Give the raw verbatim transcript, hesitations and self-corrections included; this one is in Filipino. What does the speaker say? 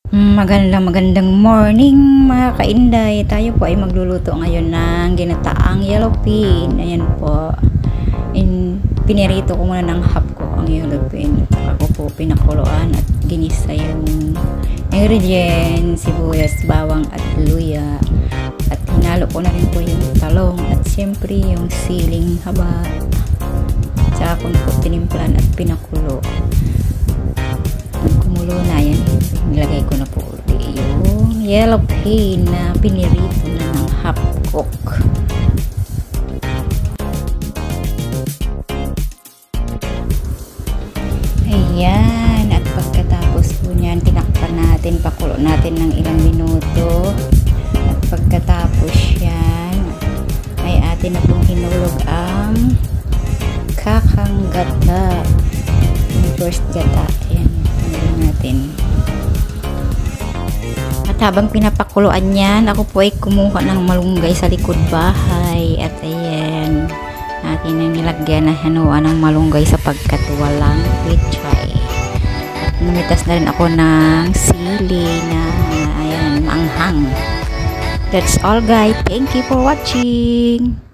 Magandang magandang morning mga kainday. Tayo po ay magluluto ngayon ng ginataang yellow pin. Ayan po. In, pinirito ko muna ng half ko ang yellow pin. Ako po pinakuluan at ginisa yung ingredients, sibuyas, bawang at luya. At hinalo ko na rin po yung talong at siyempre yung siling haba. Tsaka ko po tinimplan at pinakulo. Kumulo na yan, nilagay ko na po yung yellow pin na pinirito na ng half cook. Ayan, at pagkatapos po nyan, tinakpan natin, pakulo natin ng ilang minuto. At pagkatapos yan, ay atin na pong hinulog ang kakang gata. Yung first gata, ayan. Natin. At habang pinapakuluan yan, ako po ay kumuha ng malunggay sa likod bahay. At ayan, natin na nilagyan na hanuan ng malunggay sapagkat walang pechay. At numitas na rin ako ng sili na ayan, maanghang. That's all guys. Thank you for watching.